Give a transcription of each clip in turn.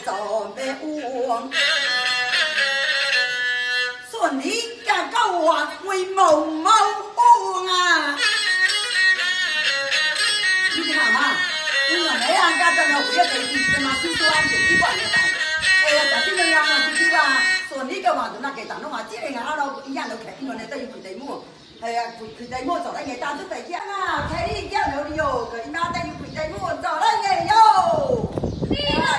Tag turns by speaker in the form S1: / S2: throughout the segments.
S1: 做咩王？说你家狗我会毛毛王啊！你看嘛，你说那样家真的为了这一次嘛，最多俺就一万来块。哎呀，这这样嘛，就是吧，说你个话就那给当弄啊，这个俺老一样都看，因为那等于亏得么？哎呀，亏得么做那个单子在讲啊，看你讲了的哟，个那等于亏得么做那个哟。
S2: 你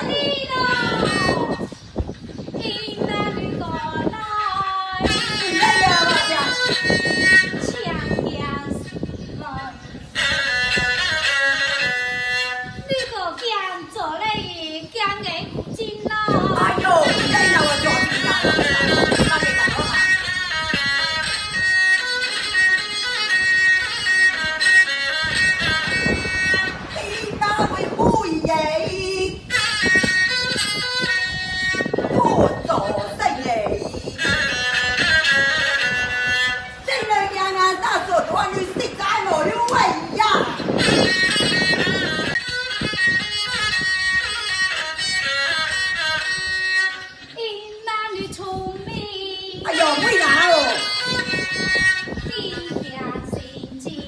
S2: 了，听那女过来，
S1: 哎呀，我讲。
S2: 强压来，你个讲做嘞，讲个古今咯。
S1: 哎呦，哎呀，我叫你呀，那给干了嘛？你那位不爷，不做生嘞。这人家俺大说多女实在我有为呀。
S2: 因那女聪明，
S1: 哎呦，为啥哦？
S2: 你呀心机，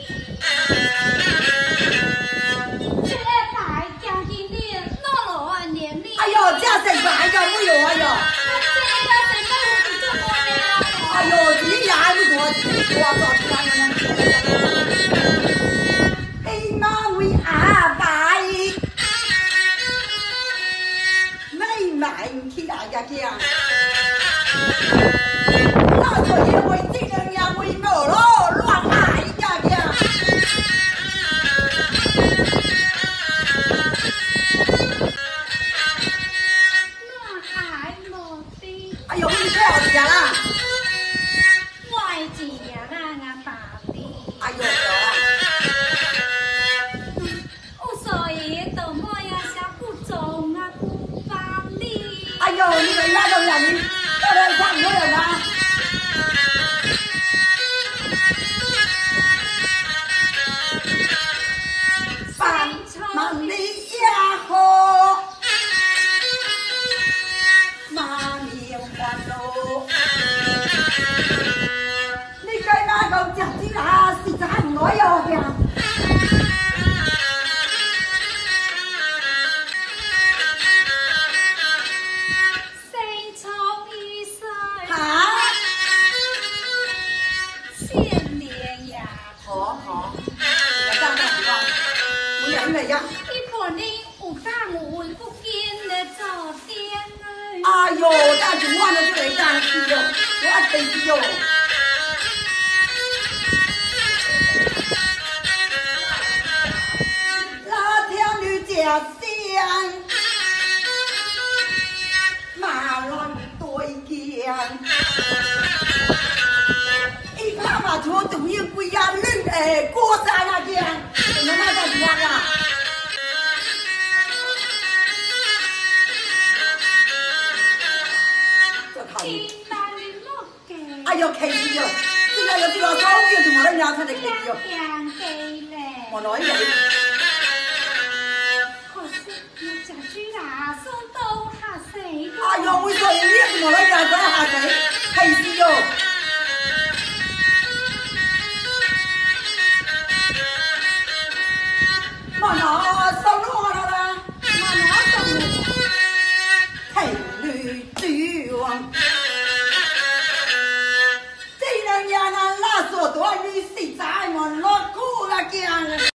S2: 这牌讲今年闹了万年里。
S1: 哎呦，这谁白的没有哎呦？哎呦，你呀还不多，多少钱呀？你妈为阿白，没买起大家讲，那所以为这个人为我咯，乱爱家讲。哎呦，你太好吃啦！哎呦，哎呦，你们那种人，到底像什么人啊？饭忙里呀好，马面欢乐。你该那个讲的啊，是在我要讲。哎呦，那就我那就来干去哟，我得去哟。那条女家乡，马乱对讲，一怕嘛做东西不一样，人哎过山那讲，你们那干什么呀？哎呦，开心哟！现在有这个高级怎么人家才能开心哟？我nói vậy。哎呦，为什么你怎么人家都下水？